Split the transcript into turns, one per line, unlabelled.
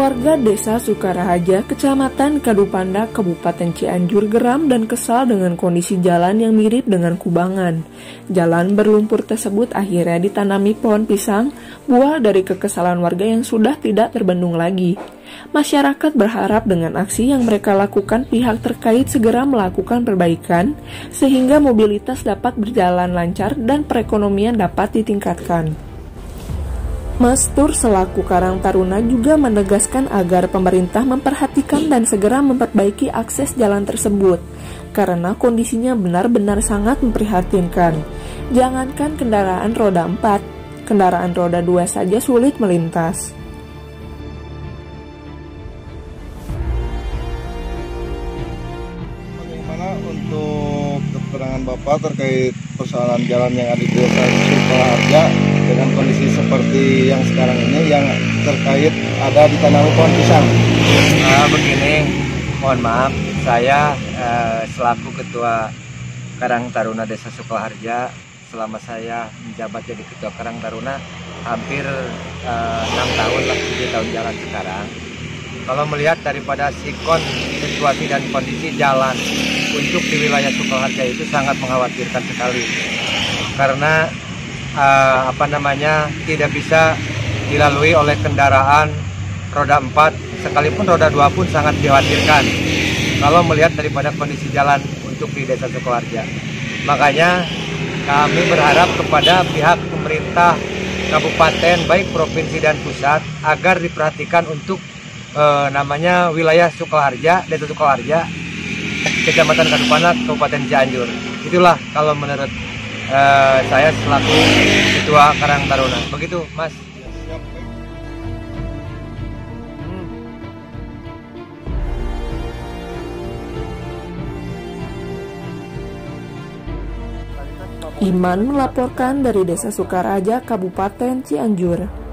Warga Desa Sukarahaja, Kecamatan Kadupanda, Kabupaten Cianjur geram dan kesal dengan kondisi jalan yang mirip dengan kubangan. Jalan berlumpur tersebut akhirnya ditanami pohon pisang, buah dari kekesalan warga yang sudah tidak terbendung lagi. Masyarakat berharap dengan aksi yang mereka lakukan pihak terkait segera melakukan perbaikan, sehingga mobilitas dapat berjalan lancar dan perekonomian dapat ditingkatkan. Mas Tur selaku Karang Taruna juga menegaskan agar pemerintah memperhatikan dan segera memperbaiki akses jalan tersebut, karena kondisinya benar-benar sangat memprihatinkan. Jangankan kendaraan roda 4, kendaraan roda 2 saja sulit melintas.
Bagaimana untuk keterangan Bapak terkait persoalan jalan yang ada di Desa Sukarahaja dengan kondisi seperti yang sekarang ini yang terkait ada di tanami pohon pisang?
Begini, mohon maaf, saya selaku Ketua Karang Taruna Desa Sukarahaja, selama saya menjabat jadi Ketua Karang Taruna hampir 6 tahun lah, 7 tahun jalan sekarang. Kalau melihat daripada sikon, situasi dan kondisi jalan untuk di wilayah Sukarahaja itu sangat mengkhawatirkan sekali, karena tidak bisa dilalui oleh kendaraan roda 4, sekalipun roda 2 pun sangat dikhawatirkan kalau melihat daripada kondisi jalan untuk di Desa Sukarahaja. Makanya kami berharap kepada pihak pemerintah kabupaten baik provinsi dan pusat agar diperhatikan untuk wilayah Sukarahaja, Desa Sukarahaja, Kecamatan Kadupanda, Kabupaten Cianjur. Itulah kalau menurut saya selaku Ketua Karang Taruna. Begitu, Mas.
Iman melaporkan dari Desa Sukarahaja, Kabupaten Cianjur.